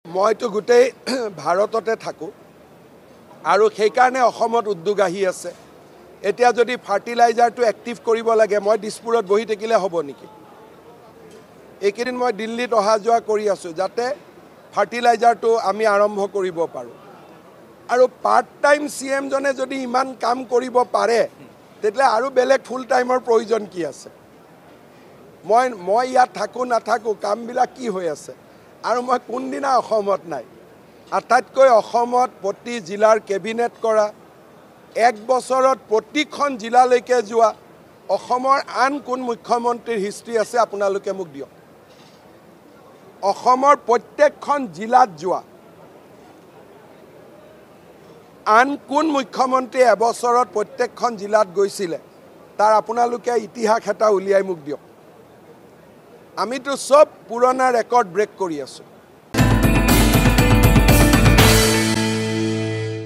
মইতো গোটেই ভাৰততে থাকোঁ আৰু সেইকাৰণে অসমত উদ্যোগ আহি আছে। এতিয়া যদি ফাৰ্টিলাইজাৰটো এক্টিভ কৰিব লাগে মই দিছপুৰত বহি থাকিলে হ'ব নেকি? এইকেইদিন মই দিল্লীত অহা যোৱা কৰি আছোঁ যাতে ফাৰ্টিলাইজাৰটো আমি আৰম্ভ কৰিব পাৰোঁ। আৰু পাৰ্ট টাইম CM জনে যদি ইমান কাম কৰিব পাৰে তেতিয়াহ'লে আৰু বেলেগ ফুল টাইমৰ প্ৰয়োজন কি আছে? মই ইয়াত থাকোঁ নাথাকোঁ কামবিলাক কি হৈ আছে আৰু মই কোনদিনা অসমত নাই। আটাইতকৈ অসমত প্ৰতি জিলাৰ কেবিনেট কৰা, এক বছৰত প্ৰতিখন জিলালৈকে যোৱা অসমৰ আন কোন মুখ্যমন্ত্ৰীৰ হিষ্ট্ৰী আছে আপোনালোকে মোক দিয়ক। অসমৰ প্ৰত্যেকখন জিলাত যোৱা আন কোন মুখ্যমন্ত্ৰী এবছৰত প্ৰত্যেকখন জিলাত গৈছিলে তাৰ আপোনালোকে ইতিহাস এটা উলিয়াই মোক দিয়ক। আমিতো সব পুৰণা ৰেকৰ্ড ব্ৰেক কৰি আছোঁ।